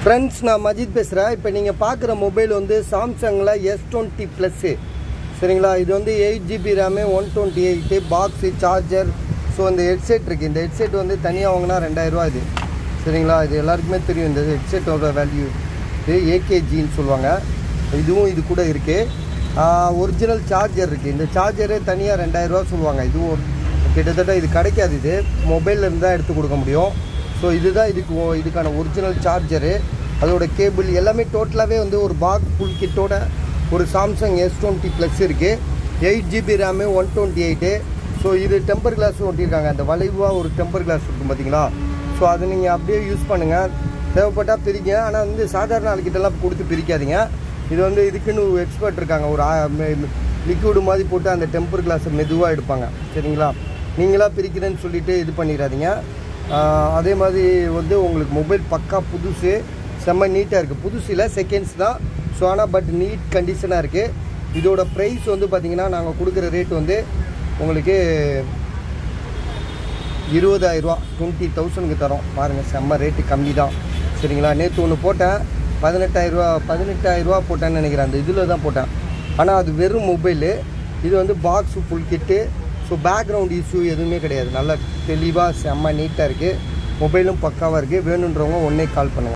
Friends, நான் மஜித் பேசுகிறேன். இப்போ நீங்கள் பார்க்குற மொபைல் வந்து சாம்சங்கில் S20 ப்ளஸ்ஸு, சரிங்களா? இது வந்து 8GB RAM, 128 box, charger. So இந்த ஹெட்செட் இருக்குது. இந்த ஹெட்செட் வந்து தனியாக வாங்கினா 2000 ரூபா இது, சரிங்களா? இது எல்லாருக்குமே தெரியும். இந்த ஹெட்செட்டோட வேல்யூ இது AKGன்னு சொல்லுவாங்க. இதுவும் இது கூட இருக்குது. ஒரிஜினல் சார்ஜர் இருக்குது. இந்த சார்ஜரே தனியாக 2000 ரூபா சொல்லுவாங்க. இதுவும் கிட்டத்தட்ட இது கிடைக்காது. இது மொபைலில் இருந்தால் எடுத்து கொடுக்க முடியும். ஸோ இதுதான் இதுக்கான ஒரிஜினல் சார்ஜரு. அதோட கேபிள் எல்லாமே டோட்டலாகவே வந்து ஒரு பாக்ஸ் ஃபுல் கிட்டோட ஒரு சாம்சங் S20 ப்ளஸ் இருக்குது. 8GB RAM, 128. ஸோ இது டெம்பர் கிளாஸ் ஒட்டியிருக்காங்க. அந்த வளைவாக ஒரு டெம்பர் கிளாஸ் இருக்கும் பார்த்தீங்களா? ஸோ அதை நீங்கள் அப்படியே யூஸ் பண்ணுங்கள். தேவைப்பட்டால் பிரிங்க. ஆனால் வந்து சாதாரண ஆளுக்கிட்டலாம் கொடுத்து பிரிக்காதீங்க. இது வந்து இதுக்குன்னு எக்ஸ்பர்ட் இருக்காங்க. ஒரு லிக்விடு மாதிரி போட்டு அந்த டெம்பர் கிளாஸை மெதுவாக எடுப்பாங்க, சரிங்களா? நீங்களாக பிரிக்கிறேன்னு சொல்லிவிட்டு இது பண்ணிடாதீங்க. அதே மாதிரி வந்து உங்களுக்கு மொபைல் பக்கா புதுசு, செம்ம நீட்டாக இருக்குது. புதுசு இல்லை, செகண்ட்ஸ் தான். ஸோ ஆனால் பட் நீட் கண்டிஷனாக இருக்குது. இதோட ப்ரைஸ் வந்து பார்த்திங்கன்னா நாங்கள் கொடுக்குற ரேட் வந்து உங்களுக்கு 20000 ரூபா, 20,000க்கு தரோம். பாருங்கள், செம்ம ரேட்டு கம்மி தான், சரிங்களா? நேற்று ஒன்று போட்டேன், 18,000 ரூபா போட்டேன்னு நினைக்கிறேன். அந்த இதில் தான் போட்டேன். ஆனால் அது வெறும் மொபைலு. இது வந்து box full kit. So background issue எதுவுமே கிடையாது. நல்லா தெளிவாக செம்ம நீட்டாக இருக்குது. மொபைலும் பக்காவாக இருக்குது. வேணுன்றவங்க உடனே கால் பண்ணுங்கள்.